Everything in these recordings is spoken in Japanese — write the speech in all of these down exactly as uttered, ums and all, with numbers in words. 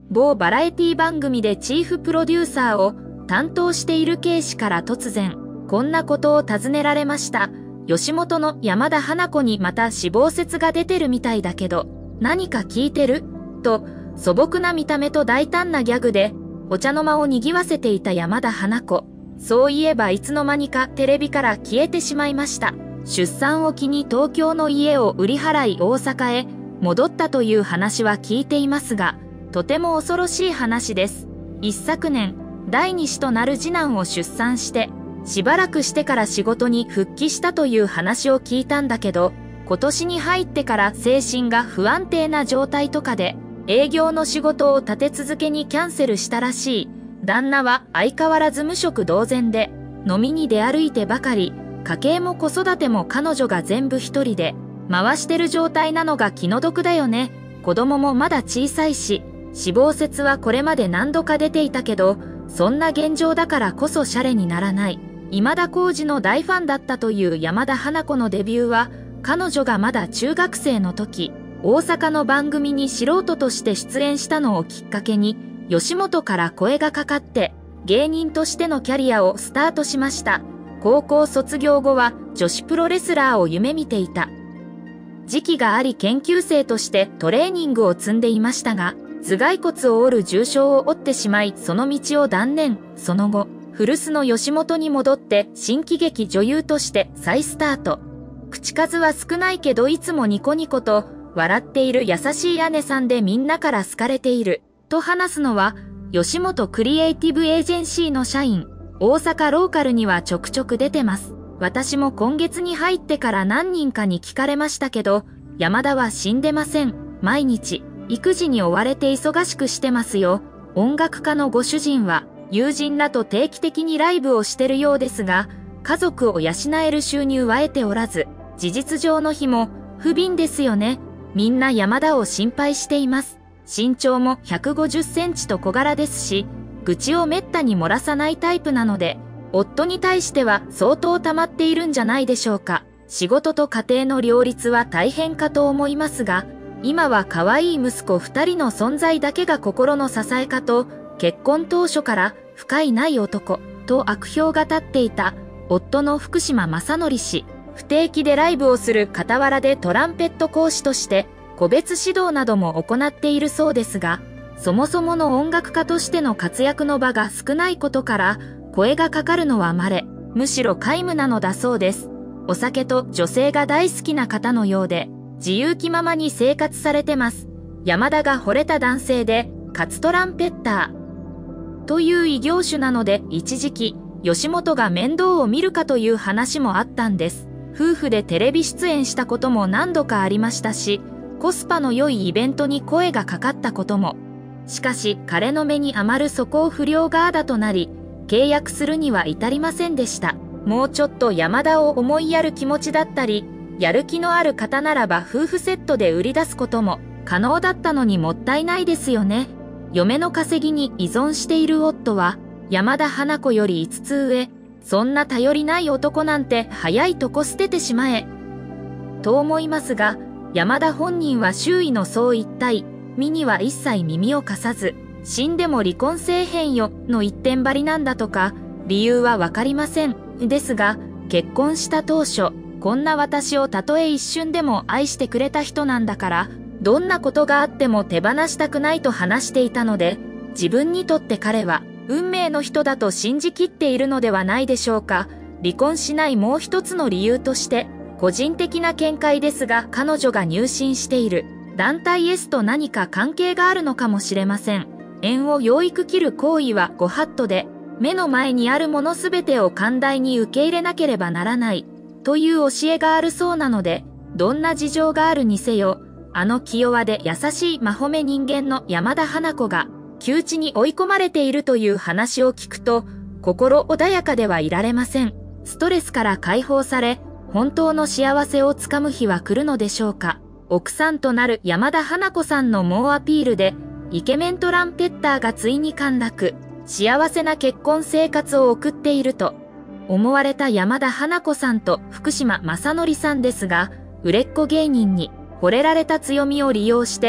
某バラエティ番組でチーフプロデューサーを担当している K 氏から突然、こんなことを尋ねられました。吉本の山田花子にまた死亡説が出てるみたいだけど、何か聞いてる？と、素朴な見た目と大胆なギャグで、お茶の間を賑わせていた山田花子。そういえばいつの間にかテレビから消えてしまいました。出産を機に東京の家を売り払い大阪へ戻ったという話は聞いていますが、とても恐ろしい話です。一昨年、第二子となる次男を出産して、しばらくしてから仕事に復帰したという話を聞いたんだけど、今年に入ってから精神が不安定な状態とかで、営業の仕事を立て続けにキャンセルしたらしい。旦那は相変わらず無職同然で、飲みに出歩いてばかり、家計も子育ても彼女が全部一人で回してる状態なのが気の毒だよね。子供もまだ小さいし、死亡説はこれまで何度か出ていたけど、そんな現状だからこそシャレにならない。今田耕司の大ファンだったという山田花子のデビューは、彼女がまだ中学生の時、大阪の番組に素人として出演したのをきっかけに、吉本から声がかかって、芸人としてのキャリアをスタートしました。高校卒業後は女子プロレスラーを夢見ていた時期があり、研究生としてトレーニングを積んでいましたが、頭蓋骨を折る重傷を負ってしまい、その道を断念。その後、古巣の吉本に戻って新喜劇女優として再スタート。口数は少ないけどいつもニコニコと笑っている優しい姉さんでみんなから好かれている。と話すのは、吉本クリエイティブエージェンシーの社員。大阪ローカルにはちょくちょく出てます。私も今月に入ってから何人かに聞かれましたけど、山田は死んでません。毎日、育児に追われて忙しくしてますよ。音楽家のご主人は、友人らと定期的にライブをしてるようですが、家族を養える収入は得ておらず、事実上の非も不憫ですよね。みんな山田を心配しています。身長もひゃくごじゅっセンチと小柄ですし、愚痴をめったに漏らさないタイプなので、夫に対しては相当溜まっているんじゃないでしょうか。仕事と家庭の両立は大変かと思いますが、今は可愛い息子二人の存在だけが心の支えかと、結婚当初から深いない男と悪評が立っていた夫の福島正則氏。不定期でライブをする傍らでトランペット講師として個別指導なども行っているそうですが、そもそもの音楽家としての活躍の場が少ないことから声がかかるのは稀、むしろ皆無なのだそうです。お酒と女性が大好きな方のようで自由気ままに生活されてます。山田が惚れた男性でかつトランペッターという異業種なので、一時期吉本が面倒を見るかという話もあったんです。夫婦でテレビ出演したことも何度かありましたし、コスパの良いイベントに声がかかったことも。しかし彼の目に余る素行不良があだとなり、契約するには至りませんでした。もうちょっと山田を思いやる気持ちだったり、やる気のある方ならば夫婦セットで売り出すことも可能だったのにもったいないですよね。嫁の稼ぎに依存している夫は、山田花子よりいつつ上、そんな頼りない男なんて早いとこ捨ててしまえ。と思いますが、山田本人は周囲のそう一体、身には一切耳を貸さず、死んでも離婚せえへんよの一点張りなんだとか、理由はわかりません。ですが、結婚した当初、こんな私をたとえ一瞬でも愛してくれた人なんだから、どんなことがあっても手放したくないと話していたので、自分にとって彼は運命の人だと信じきっているのではないでしょうか。離婚しないもう一つの理由として、個人的な見解ですが、彼女が入信している団体 S と何か関係があるのかもしれません。縁を養育切る行為はご法度で、目の前にあるものすべてを寛大に受け入れなければならないという教えがあるそうなので、どんな事情があるにせよ、あの気弱で優しい真褒め人間の山田花子が窮地に追い込まれているという話を聞くと、心穏やかではいられません。ストレスから解放され、本当の幸せをつかむ日は来るのでしょうか。奥さんとなる山田花子さんの猛アピールで、イケメントランペッターがついに陥落、幸せな結婚生活を送っていると思われた山田花子さんと福島正則さんですが、売れっ子芸人に惚れられた強みを利用して、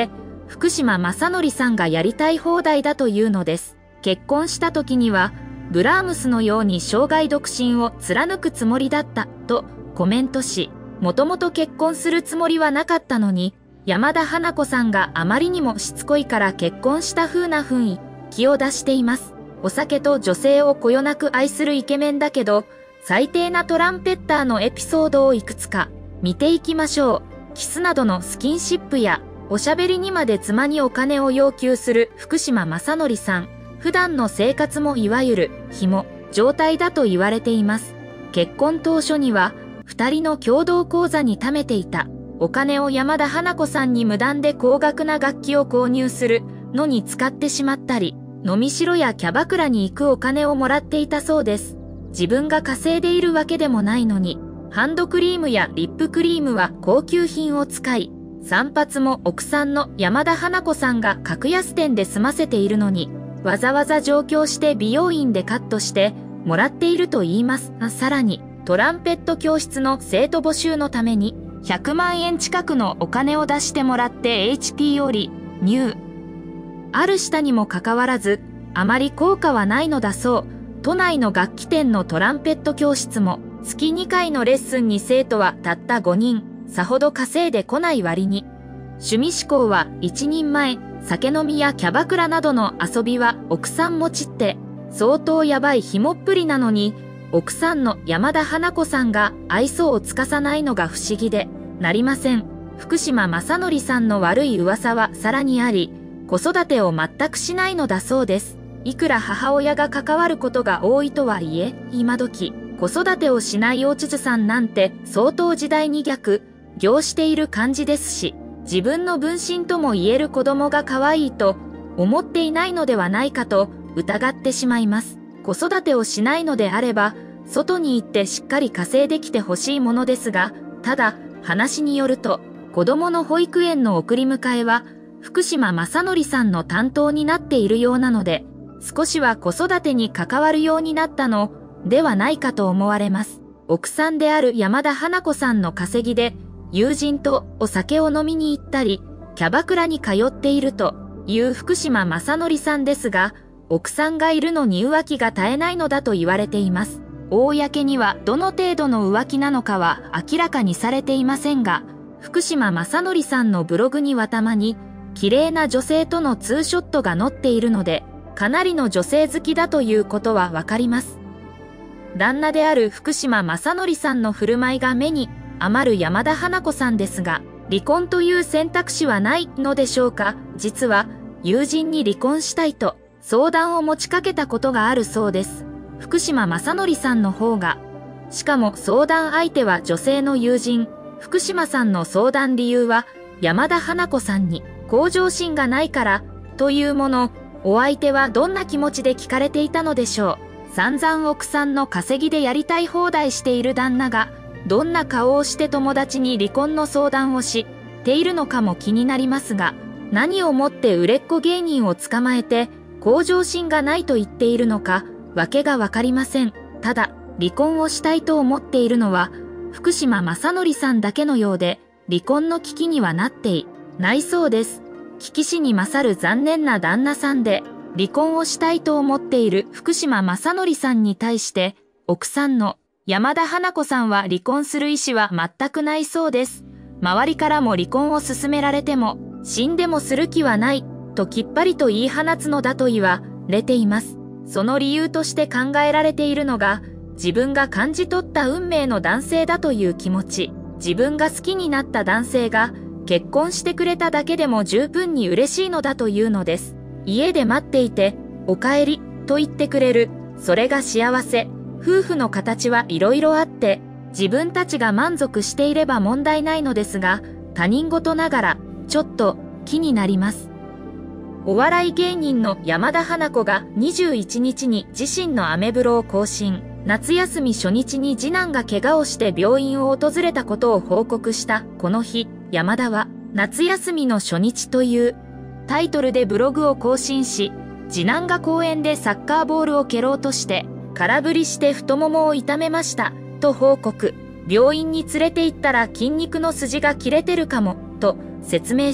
福島正則さんがやりたい放題だというのです。結婚した時には、ブラームスのように生涯独身を貫くつもりだった、とコメントし、もともと結婚するつもりはなかったのに、山田花子さんがあまりにもしつこいから結婚した風な雰囲気を出しています。お酒と女性をこよなく愛するイケメンだけど、最低なトランペッターのエピソードをいくつか見ていきましょう。キスなどのスキンシップやおしゃべりにまで妻にお金を要求する福島正則さん。普段の生活もいわゆる紐状態だと言われています。結婚当初には二人の共同口座に貯めていたお金を山田花子さんに無断で高額な楽器を購入するのに使ってしまったり、飲みしろやキャバクラに行くお金をもらっていたそうです。自分が稼いでいるわけでもないのに、ハンドクリームやリップクリームは高級品を使い、散髪も奥さんの山田花子さんが格安店で済ませているのに、わざわざ上京して美容院でカットしてもらっていると言います。さらに、トランペット教室の生徒募集のために、ひゃくまんえん近くのお金を出してもらって エイチピー より入。あるしたにもかかわらず、あまり効果はないのだそう。都内の楽器店のトランペット教室も、月にかいのレッスンに生徒はたったごにん、さほど稼いでこない割に。趣味嗜好はいちにんまえ、酒飲みやキャバクラなどの遊びは奥さん持ちって、相当やばい紐っぷりなのに、奥さんの山田花子さんが愛想を尽かさないのが不思議でなりません。福島正則さんの悪い噂はさらにあり、子育てを全くしないのだそうです。いくら母親が関わることが多いとはいえ、今時、子育てをしないおちずさんなんて相当時代に逆行している感じですし、自分の分身とも言える子供が可愛いと思っていないのではないかと疑ってしまいます。子育てをしないのであれば、外に行ってしっかり稼いできてほしいものですが、ただ、話によると、子供の保育園の送り迎えは、福島正則さんの担当になっているようなので、少しは子育てに関わるようになったのではないかと思われます。奥さんである山田花子さんの稼ぎで、友人とお酒を飲みに行ったり、キャバクラに通っているという福島正則さんですが、奥さんがいるのに浮気が絶えないのだと言われています。公にはどの程度の浮気なのかは明らかにされていませんが、福島正則さんのブログにはたまに、綺麗な女性とのツーショットが載っているので、かなりの女性好きだということはわかります。旦那である福島正則さんの振る舞いが目に余る山田花子さんですが、離婚という選択肢はないのでしょうか。実は、友人に離婚したいと相談を持ちかけたことがあるそうです。福島正則さんの方が。しかも相談相手は女性の友人。福島さんの相談理由は、山田花子さんに向上心がないからというもの。お相手はどんな気持ちで聞かれていたのでしょう。散々奥さんの稼ぎでやりたい放題している旦那が、どんな顔をして友達に離婚の相談をしているのかも気になりますが、何をもって売れっ子芸人を捕まえて、向上心がないと言っているのか、わけがわかりません。ただ、離婚をしたいと思っているのは、福島正則さんだけのようで、離婚の危機にはなっていないそうです。危機死に勝る残念な旦那さんで、離婚をしたいと思っている福島正則さんに対して、奥さんの山田花子さんは離婚する意思は全くないそうです。周りからも離婚を勧められても、死んでもする気はない、ときっぱりと言い放つのだと言われています。その理由として考えられているのが、自分が感じ取った運命の男性だという気持ち。自分が好きになった男性が結婚してくれただけでも十分に嬉しいのだというのです。家で待っていて、お帰り、と言ってくれる。それが幸せ。夫婦の形はいろいろあって、自分たちが満足していれば問題ないのですが、他人事ながら、ちょっと気になります。お笑い芸人の山田花子がにじゅういちにちに自身のアメブロを更新。夏休み初日に次男が怪我をして病院を訪れたことを報告したこの日、山田は夏休みの初日というタイトルでブログを更新し、次男が公園でサッカーボールを蹴ろうとして空振りして太ももを痛めましたと報告。病院に連れて行ったら筋肉の筋が切れてるかもと説明し、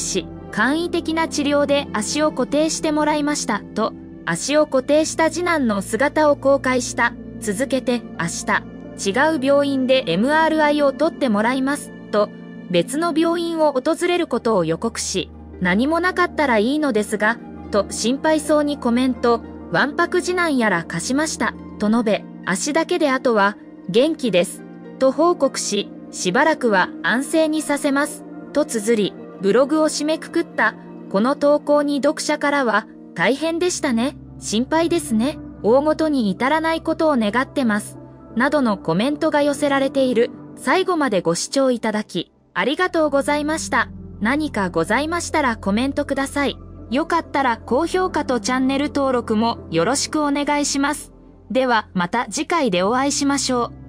簡易的な治療で足を固定してもらいましたと、足を固定した次男の姿を公開した。続けて、明日、違う病院で エムアールアイ を取ってもらいますと、別の病院を訪れることを予告し、何もなかったらいいのですが、と心配そうにコメント。わんぱく次男やら貸しました、と述べ、足だけであとは、元気です、と報告し、しばらくは安静にさせます、と綴り、ブログを締めくくった。この投稿に読者からは、大変でしたね、心配ですね、大事に至らないことを願ってます、などのコメントが寄せられている。最後までご視聴いただき、ありがとうございました。何かございましたらコメントください。よかったら高評価とチャンネル登録もよろしくお願いします。ではまた次回でお会いしましょう。